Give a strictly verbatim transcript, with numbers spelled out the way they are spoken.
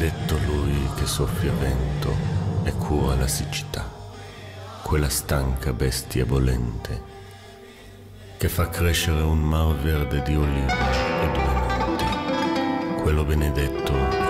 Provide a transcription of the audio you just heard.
Benedetto lui che soffia vento e cura la siccità, quella stanca bestia volente che fa crescere un mar verde di olive e due monti, quello benedetto